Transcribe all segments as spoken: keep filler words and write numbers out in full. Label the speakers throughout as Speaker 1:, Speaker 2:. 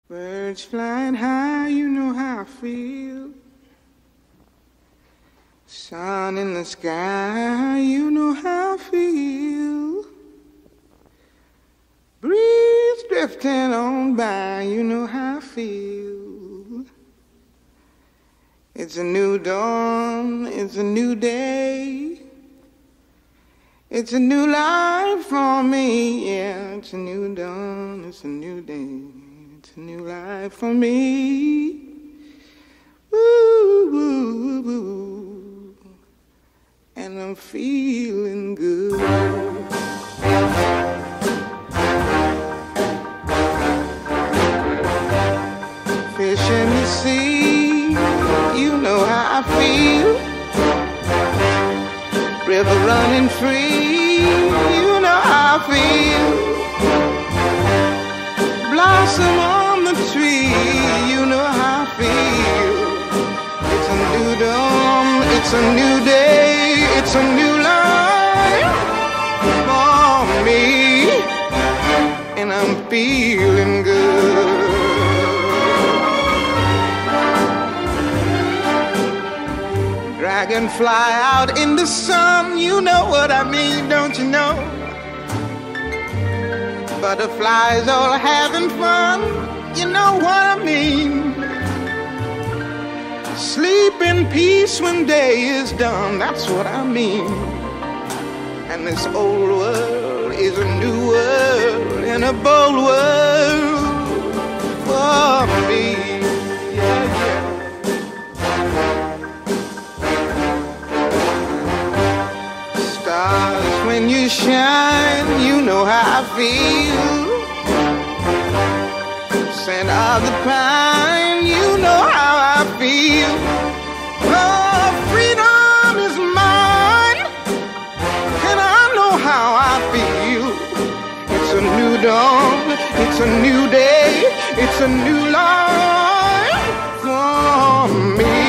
Speaker 1: Birds flying high, you know how I feel. Sun in the sky, you know how I feel. Breeze drifting on by, you know how I feel. It's a new dawn, it's a new day. It's a new life for me, yeah. It's a new dawn, it's a new day. It's a new life for me. Woo, woo, woo. And I'm feeling good. Fish in the sea, you know how I feel. River running free, you know how I feel. Blossom on the tree, you know how I feel. It's a new dawn, it's a new day, it's a new life for me, and I'm feeling good. Dragonfly out in the sun, you know what I mean, don't you know? Butterflies all having fun, you know what I mean. Sleep in peace when day is done, that's what I mean. And this old world is a new world, and a bold world for me. Yeah, yeah. Stars, when you shine, you know how I feel. Scent of the pine, you know how I feel. Oh, freedom is mine, and I know how I feel. It's a new dawn, it's a new day, it's a new life for me.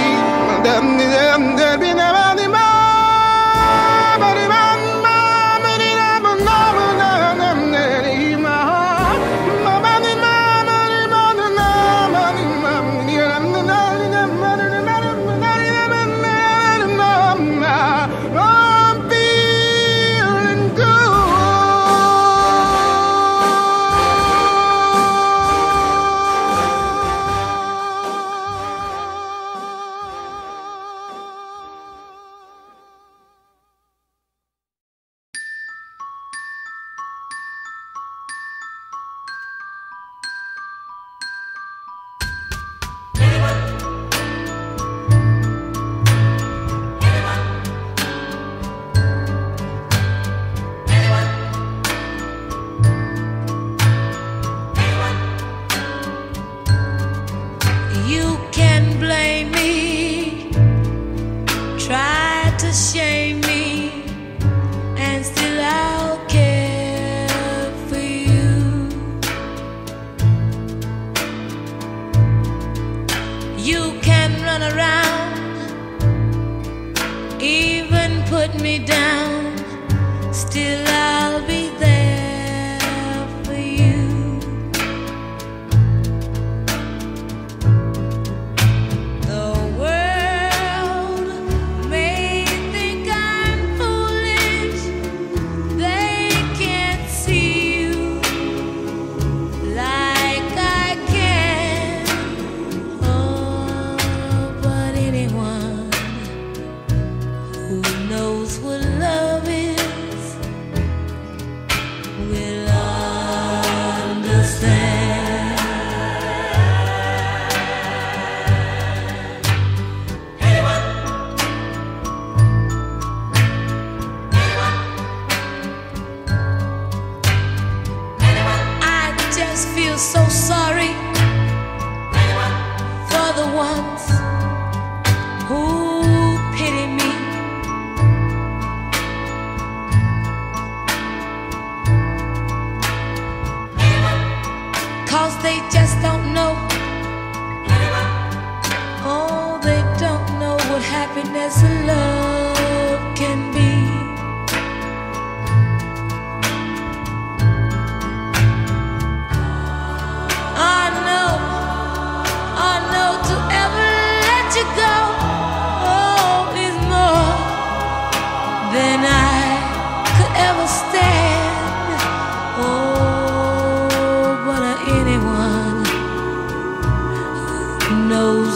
Speaker 2: I know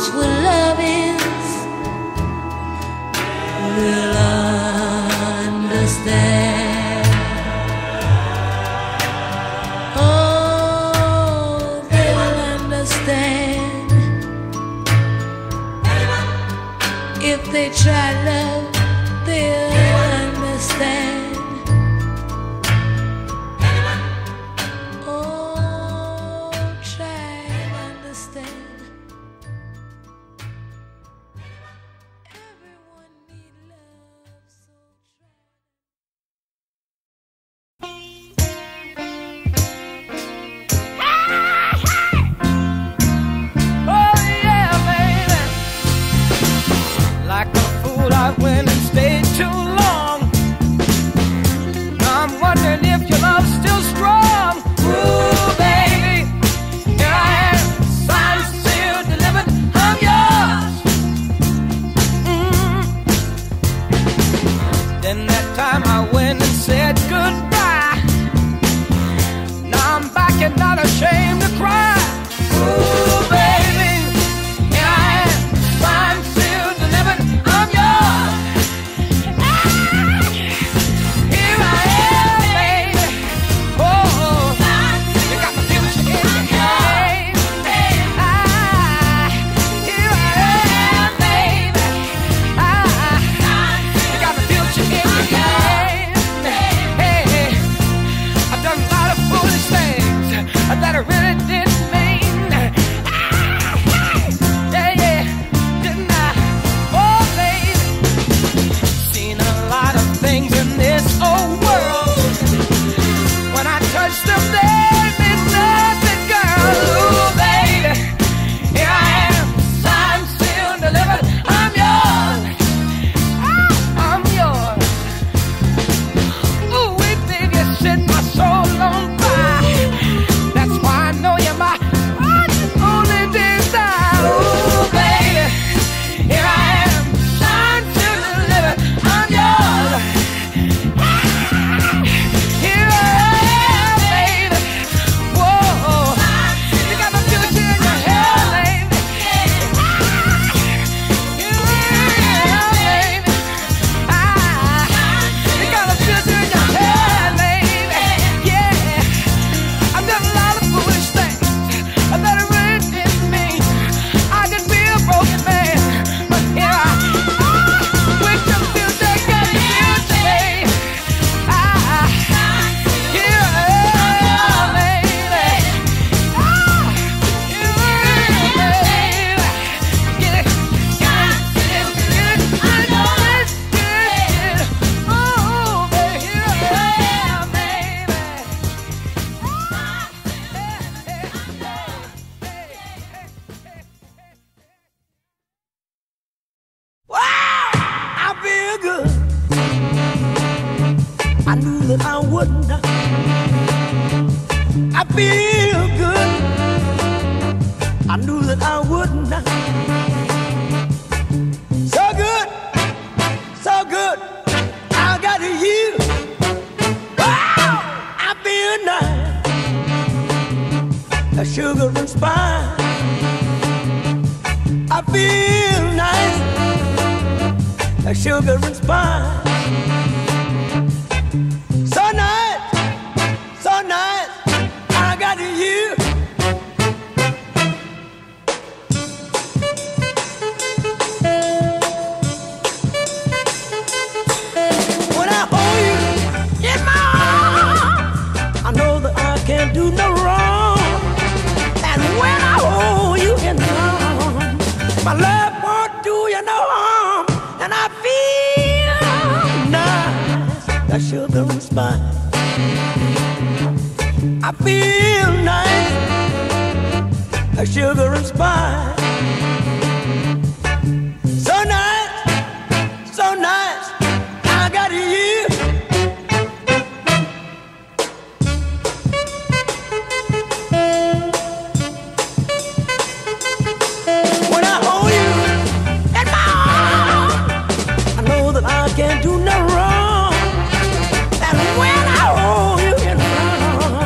Speaker 2: that's what love is, will understand. Oh, they will understand. If they try love, they'll understand.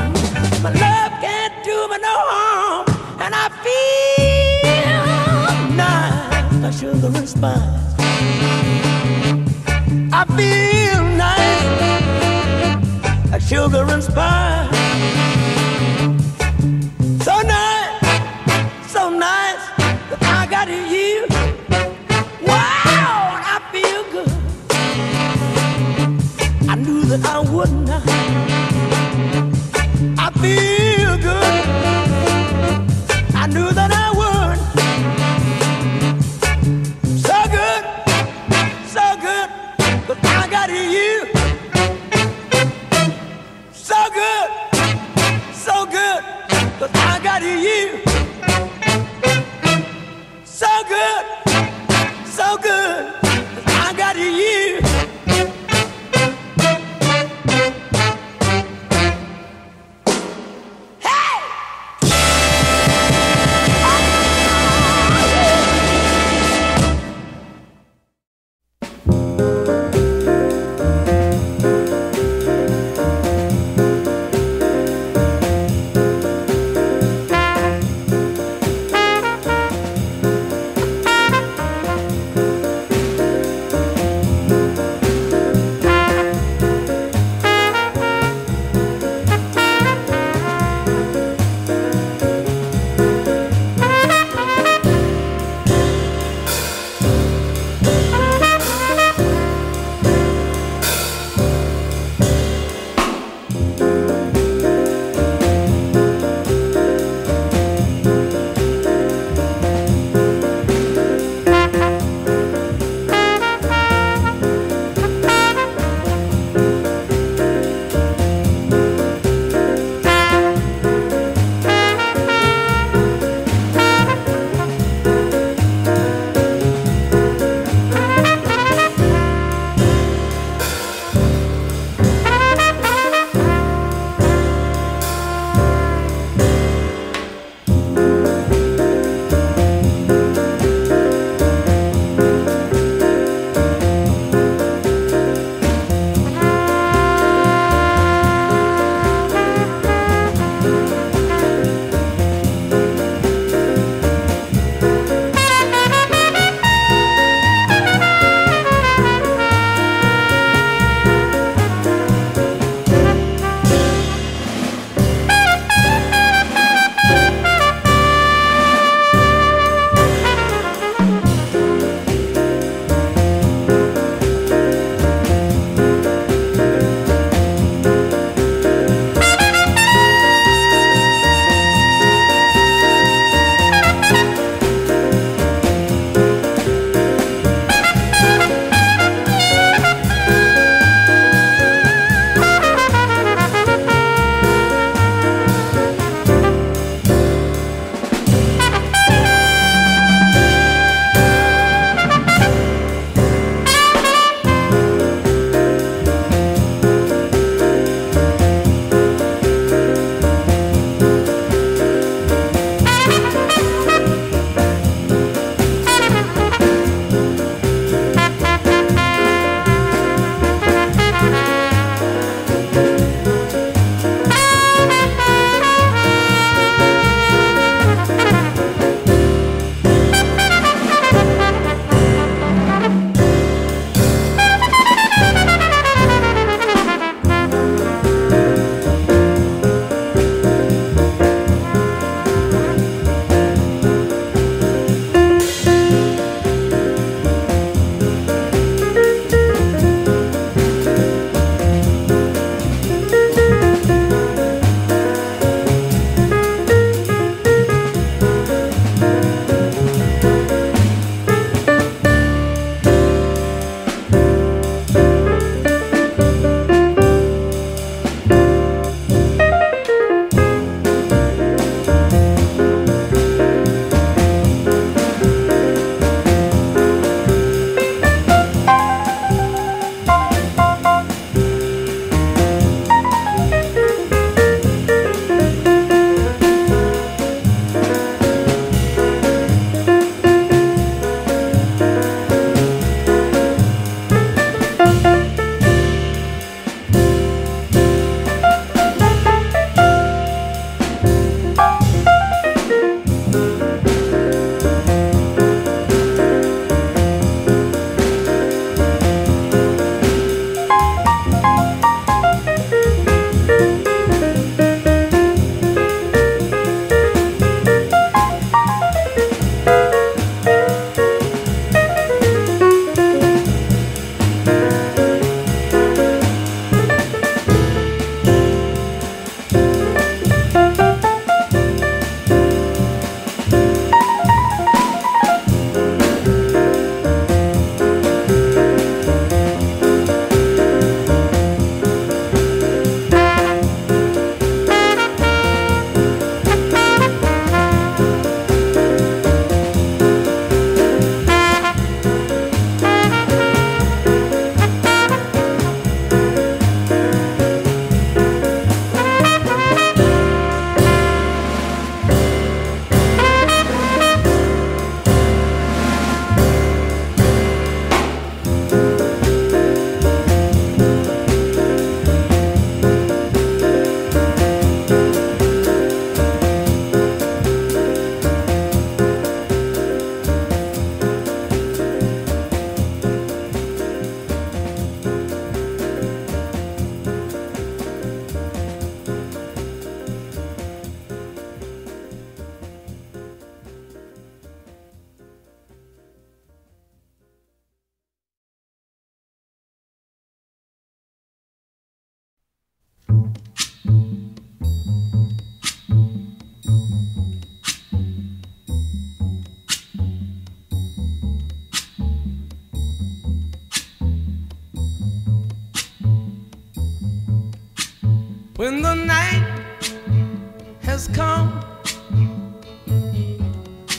Speaker 3: And I feel sugar and spice. I feel nice like sugar and spice. So nice, so nice that I got you. Wow, I feel good. I knew that I would not. I feel good. I knew that I would. So good, so good, but I got you. So good, so good, but I got you. So good, so good, but I got you. Hey!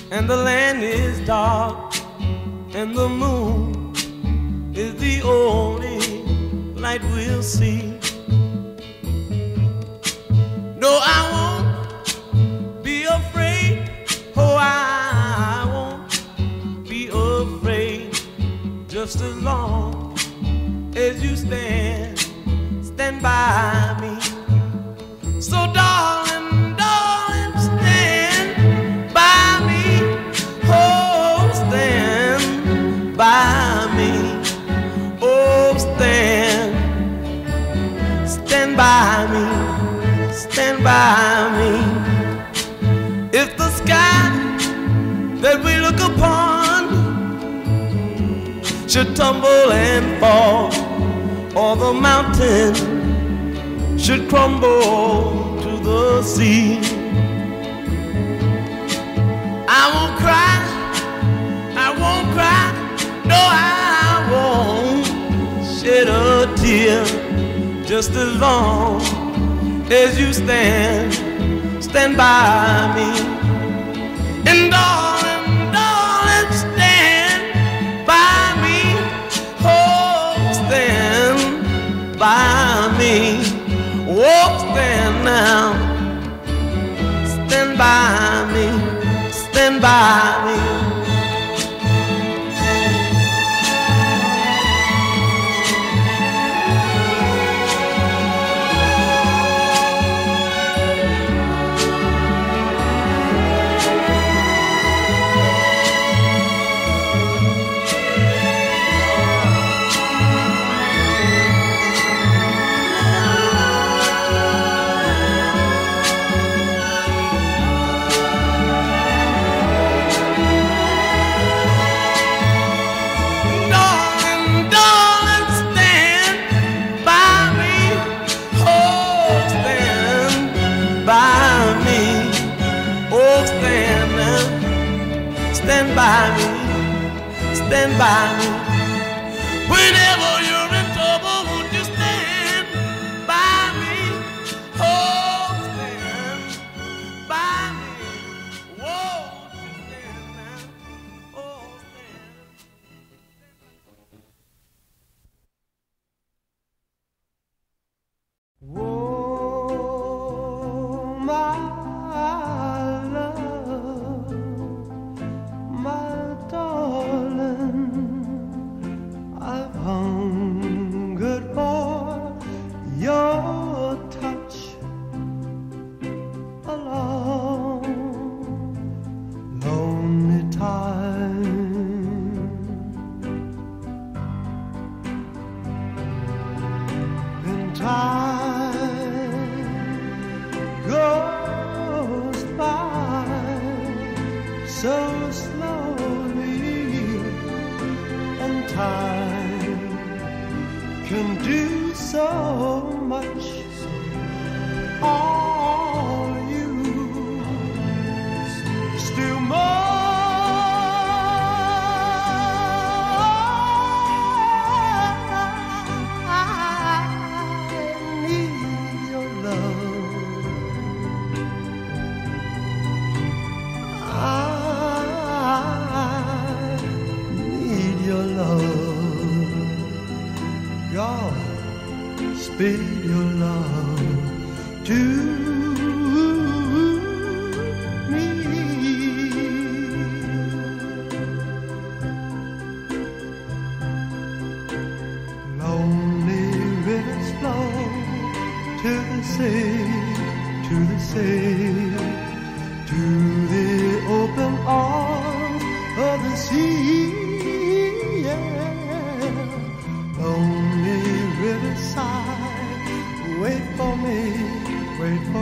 Speaker 4: and the land is dark, and the moon is the only light we'll see. No, I won't be afraid. Oh, I won't be afraid. Just as long as you stand, stand by me. So darling, darling, stand by me. Oh, stand by me. Oh, stand, stand by me. Stand by me. If the sky that we look upon should tumble and fall, or the mountain should crumble to the sea, I won't cry, I won't cry, no, I won't shed a tear. Just as long as you stand, stand by me. And darling, darling, stand by me. Oh, stand by me. Oh, stand now. Stand by me. Stand by me. Stand by me, stand by me. Whenever you're in trouble, won't you stand by me? Oh, stand by me. Won't you stand now? Oh, stand.
Speaker 1: Oh, my so slowly, and time can do so much. All you still more. Speed your love to me. Lonely rivers flow to the sea, to the sea, to the open arms of the sea. Yeah. Lonely riverside, wait for me, wait for me.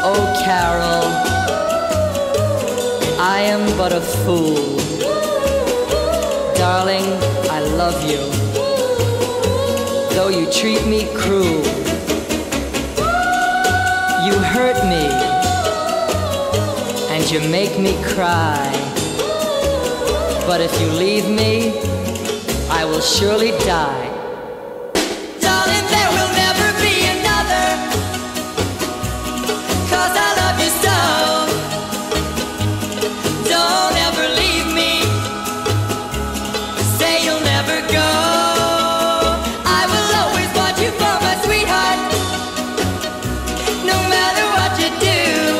Speaker 5: Oh, Carol, I am but a fool. Darling, I love you, though you treat me cruel. You hurt me, and you make me cry. But if you leave me, I will surely die.
Speaker 2: Darling, there will never be another, 'cause I love you so. Don't ever leave me, say you'll never go. I will always want you for my sweetheart, no matter what you do.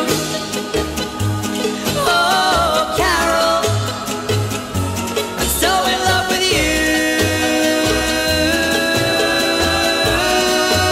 Speaker 2: Oh, Carol, I'm so in love with you.